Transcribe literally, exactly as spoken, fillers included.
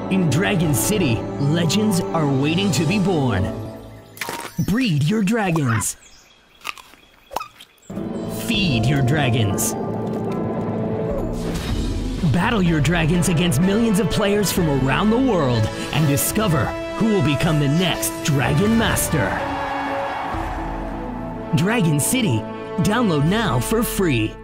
In Dragon City, legends are waiting to be born. Breed your dragons. Feed your dragons. Battle your dragons against millions of players from around the world and discover who will become the next Dragon Master. Dragon City, download now for free.